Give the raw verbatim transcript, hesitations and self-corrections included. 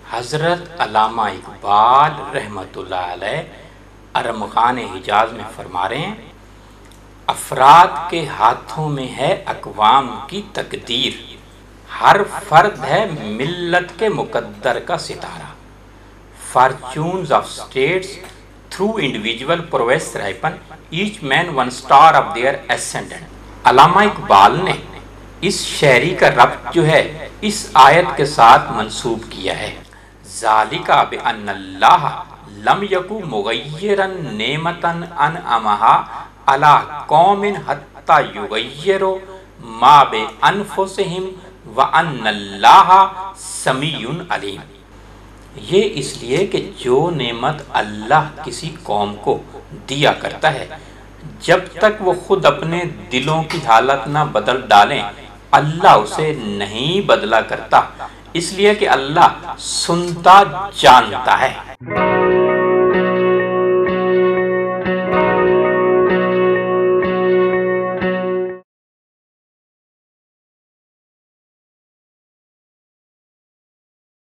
حضرت علامہ اقبال رحمۃ اللہ علیہ ارمغان حجاز میں فرما رہے ہیں، افراد کے ہاتھوں میں ہے اقوام کی تقدیر، ہر فرد ہے ملت کے مقدر کا ستارہ۔ Fortunes of states through individual prevail ripen each man one star of their ascendant. Allama Iqbal نے اس شاعری کا ربط جو ہے اس آیت کے ساتھ منسوب کیا ہے، ذالک بأن اللہ لم یکو مغیرا نعمتا انعمہا علی قوم حتی یغیروا ما بانفسہم وان اللہ سمیع علیم۔ یہ اس لیے کہ جو نعمت اللہ کسی قوم کو دیا کرتا ہے، جب تک وہ خود اپنے دلوں کی حالت نہ بدل ڈالیں اللہ اسے نہیں بدلا کرتا، اس لیے کہ اللہ سنتا جانتا ہے۔